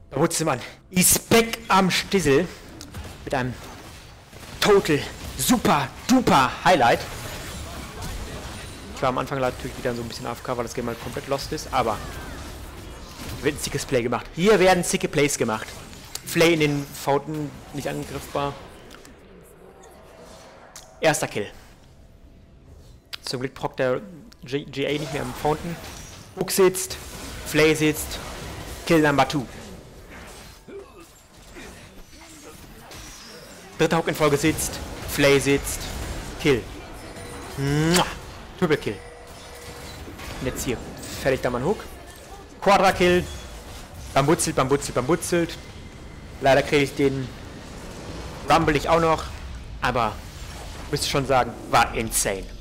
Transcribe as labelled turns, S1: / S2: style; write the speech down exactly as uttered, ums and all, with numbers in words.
S1: Wutzemann ist back am Stissel mit einem total super duper Highlight. Ich war am Anfang natürlich wieder so ein bisschen A F K, weil das Game halt komplett lost ist, aber wird ein sickes Play gemacht. Hier werden sicke Plays gemacht. Flay in den Pfoten nicht angriffbar. Erster Kill. Zum Glück prockt der G A nicht mehr am Fountain. Hook sitzt, Flay sitzt, Kill Number two. Dritter Hook in Folge sitzt, Flay sitzt, Kill. Mua. Triple Kill. Und jetzt hier, fertig da mal ein Hook. Quadra Kill. Bambutzelt, bambutzelt, bambutzelt. Leider kriege ich den Rumble nicht auch noch, aber müsste schon sagen, war insane.